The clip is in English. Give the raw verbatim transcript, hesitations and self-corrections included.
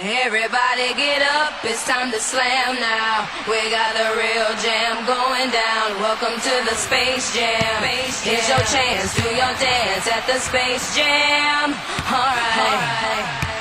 Everybody get up, it's time to slam now. We got the real jam going down. Welcome to the Space Jam. Here's your chance, do your dance at the Space Jam. Alright.